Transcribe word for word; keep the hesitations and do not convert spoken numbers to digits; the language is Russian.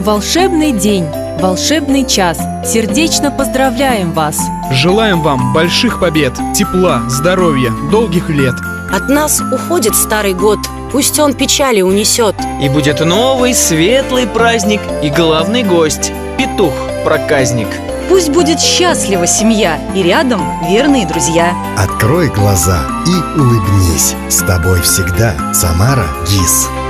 Волшебный день, волшебный час. Сердечно поздравляем вас! Желаем вам больших побед, тепла, здоровья, долгих лет. От нас уходит старый год, пусть он печали унесет. И будет новый светлый праздник, и главный гость – петух-проказник. Пусть будет счастлива семья, и рядом верные друзья. Открой глаза и улыбнись. С тобой всегда Самара ГИС.